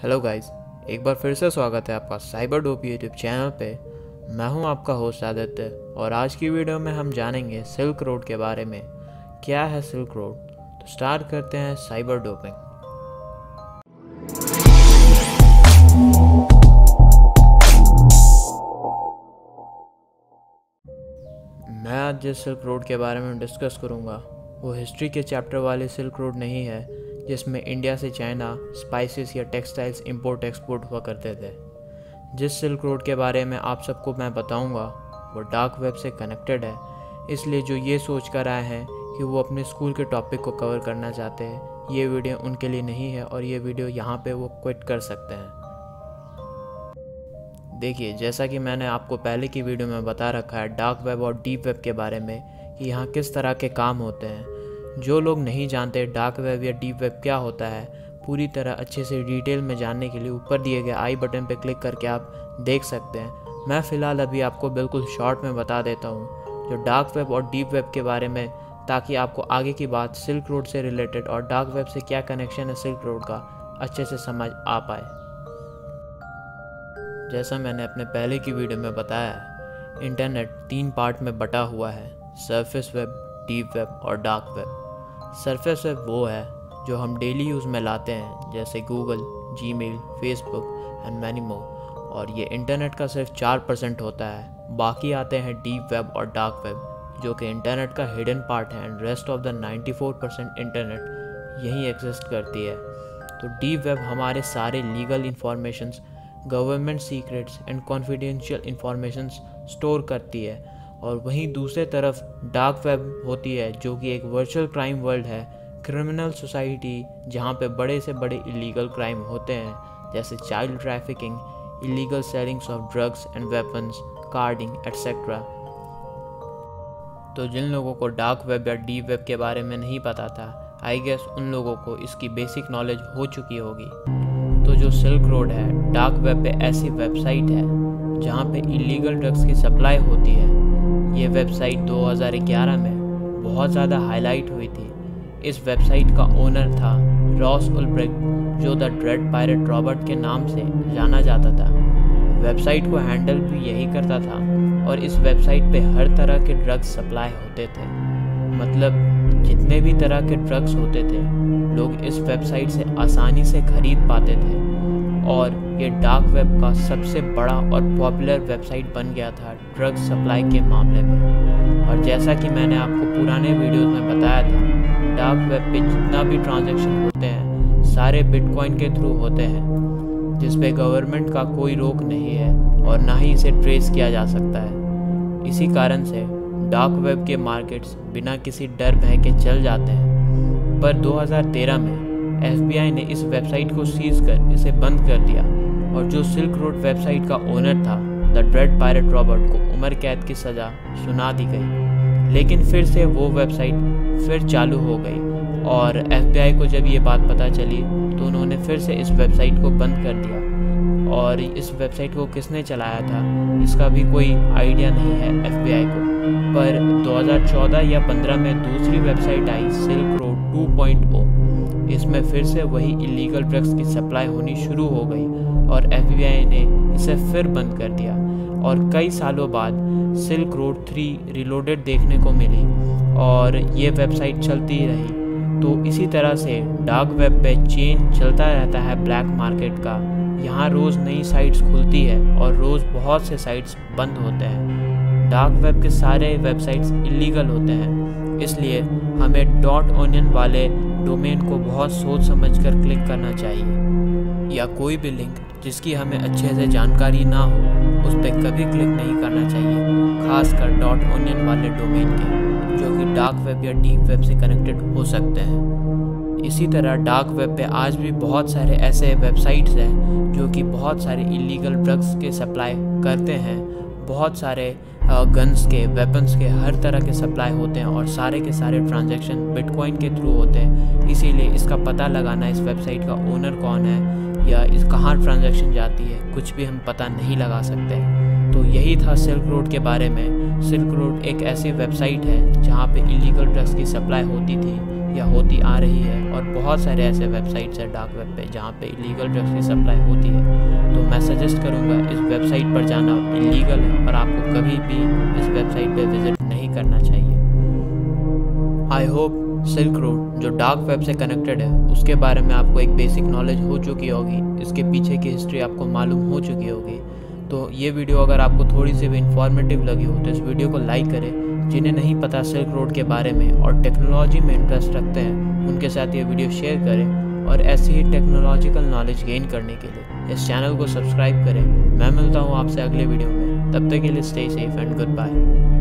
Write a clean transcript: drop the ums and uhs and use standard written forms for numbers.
Hello guys, एक बार फिर से स्वागत है आपका साइबर डोप यूट्यूब चैनल पे। मैं हूं आपका होस्ट आदित्य और आज की वीडियो में हम जानेंगे सिल्क रोड के बारे में। क्या है सिल्क रोड? तो स्टार्ट करते हैं साइबर डोपिंग। मैं आज जिस सिल्क रोड के बारे में डिस्कस करूंगा वो हिस्ट्री के चैप्टर वाली सिल्क रोड नहीं है जिसमें इंडिया से चाइना स्पाइसेस या टेक्सटाइल्स इंपोर्ट एक्सपोर्ट हुआ करते थे। जिस सिल्क रोड के बारे में आप सबको मैं बताऊंगा वो डार्क वेब से कनेक्टेड है, इसलिए जो ये सोच कर आए हैं कि वो अपने स्कूल के टॉपिक को कवर करना चाहते हैं, ये वीडियो उनके लिए नहीं है और ये वीडियो यहाँ पे वो क्विट कर सकते हैं। देखिए, जैसा कि मैंने आपको पहले की वीडियो में बता रखा है डार्क वेब और डीप वेब के बारे में कि यहाँ किस तरह के काम होते हैं। जो लोग नहीं जानते डार्क वेब या डीप वेब क्या होता है, पूरी तरह अच्छे से डिटेल में जानने के लिए ऊपर दिए गए आई बटन पर क्लिक करके आप देख सकते हैं। मैं फ़िलहाल अभी आपको बिल्कुल शॉर्ट में बता देता हूँ जो डार्क वेब और डीप वेब के बारे में, ताकि आपको आगे की बात सिल्क रोड से रिलेटेड और डार्क वेब से क्या कनेक्शन है सिल्क रोड का अच्छे से समझ आ पाए। जैसा मैंने अपने पहले की वीडियो में बताया है, इंटरनेट 3 पार्ट में बटा हुआ है: सरफेस वेब, डीप वेब और डार्क वेब। सरफेस वेब वो है जो हम डेली यूज़ में लाते हैं, जैसे Google, Gmail, Facebook and many more, और ये इंटरनेट का सिर्फ 4% होता है। बाकी आते हैं डीप वेब और डार्क वेब जो कि इंटरनेट का हिडन पार्ट है and rest of the 94% internet यहीं एग्जिस्ट करती है। तो डीप वेब हमारे सारे legal informations, government secrets and confidential informations store करती है, और वहीं दूसरे तरफ डार्क वेब होती है जो कि एक वर्चुअल क्राइम वर्ल्ड है, क्रिमिनल सोसाइटी, जहाँ पे बड़े से बड़े इलीगल क्राइम होते हैं, जैसे child trafficking, illegal sellings of drugs and weapons, carding etcetera. तो जिन लोगों को डार्क वेब या डीप वेब के बारे में नहीं पता था, आई गेस उन लोगों को इसकी बेसिक नॉलेज हो चुकी होगी। तो जो सिल्क रोड है, डार्क वेब पे ऐसी वेबसाइट है जहाँ पे इलीगल ड्रग्स की सप्लाई होती है। ये वेबसाइट 2011 में बहुत ज़्यादा हाईलाइट हुई थी। इस वेबसाइट का ओनर था रॉस उल्ब्रिक्ट, जो द ड्रेड पायरेट रॉबर्ट के नाम से जाना जाता था। वेबसाइट को हैंडल भी यही करता था और इस वेबसाइट पे हर तरह के ड्रग्स सप्लाई होते थे। मतलब जितने भी तरह के ड्रग्स होते थे लोग इस वेबसाइट से आसानी से खरीद पाते थे, और ये डार्क वेब का सबसे बड़ा और पॉपुलर वेबसाइट बन गया था ड्रग सप्लाई के मामले में। और जैसा कि मैंने आपको पुराने वीडियोस में बताया था, डार्क वेब पे जितना भी ट्रांजैक्शन होते हैं सारे बिटकॉइन के थ्रू होते हैं, जिस पे गवर्नमेंट का कोई रोक नहीं है और ना ही इसे ट्रेस किया जा सकता है। इसी कारण से डार्क वेब के मार्केट्स बिना किसी डर भय के चल जाते हैं। पर 2013 में FBI ने इस वेबसाइट को सीज कर इसे बंद कर दिया, और जो सिल्क रोड वेबसाइट का ओनर था द ड्रेड पायरेट रॉबर्ट को उम्र कैद की सज़ा सुना दी गई। लेकिन फिर से वो वेबसाइट फिर चालू हो गई, और FBI को जब ये बात पता चली तो उन्होंने फिर से इस वेबसाइट को बंद कर दिया। और इस वेबसाइट को किसने चलाया था इसका भी कोई आइडिया नहीं है FBI को। पर 2014 या 15 में दूसरी वेबसाइट आई सिल्क रोड 2.0। इसमें फिर से वही इलीगल ड्रग्स की सप्लाई होनी शुरू हो गई और FBI ने इसे फिर बंद कर दिया, और कई सालों बाद सिल्क रोड 3 रिलोडेड देखने को मिली और ये वेबसाइट चलती ही रही। तो इसी तरह से डार्क वेब पे चेन चलता रहता है ब्लैक मार्केट का। यहाँ रोज़ नई साइट्स खुलती है और रोज़ बहुत से साइट्स बंद होते हैं। डार्क वेब के सारे वेबसाइट्स इलीगल होते हैं, इसलिए हमें .onion वाले डोमेन को बहुत सोच समझकर क्लिक करना चाहिए, या कोई भी लिंक जिसकी हमें अच्छे से जानकारी ना हो उस पर कभी क्लिक नहीं करना चाहिए, खासकर .onion वाले डोमेन के, जो कि डार्क वेब या डीप वेब से कनेक्टेड हो सकते हैं। इसी तरह डार्क वेब पे आज भी बहुत सारे ऐसे वेबसाइट्स हैं जो कि बहुत सारे इलीगल ड्रग्स के सप्लाई करते हैं। बहुत सारे गन्स के, वेपन्स के, हर तरह के सप्लाई होते हैं, और सारे के सारे ट्रांजैक्शन बिटकॉइन के थ्रू होते हैं। इसीलिए इसका पता लगाना इस वेबसाइट का ओनर कौन है या इस कहाँ ट्रांजैक्शन जाती है कुछ भी हम पता नहीं लगा सकते। तो यही था सिल्क रोड के बारे में। सिल्क रोड एक ऐसी वेबसाइट है जहाँ पे इलीगल ड्रग्स की सप्लाई होती थी या होती आ रही है, और बहुत सारे ऐसे वेबसाइट्स हैं डार्क वेब पे जहाँ पे इलीगल ड्रग्स की सप्लाई होती है। तो मैं सजेस्ट करूँगा इस वेबसाइट पर जाना इलीगल है और आपको कभी भी इस वेबसाइट पे विजिट नहीं करना चाहिए। आई होप सिल्क रोड जो डार्क वेब से कनेक्टेड है उसके बारे में आपको एक बेसिक नॉलेज हो चुकी होगी, इसके पीछे की हिस्ट्री आपको मालूम हो चुकी होगी। तो ये वीडियो अगर आपको थोड़ी सी भी इंफॉर्मेटिव लगी हो तो इस वीडियो को लाइक करें। जिन्हें नहीं पता सिल्क रोड के बारे में और टेक्नोलॉजी में इंटरेस्ट रखते हैं उनके साथ ये वीडियो शेयर करें, और ऐसी ही टेक्नोलॉजिकल नॉलेज गेन करने के लिए इस चैनल को सब्सक्राइब करें। मैं मिलता हूँ आपसे अगले वीडियो में, तब तक के लिए stay safe and good bye.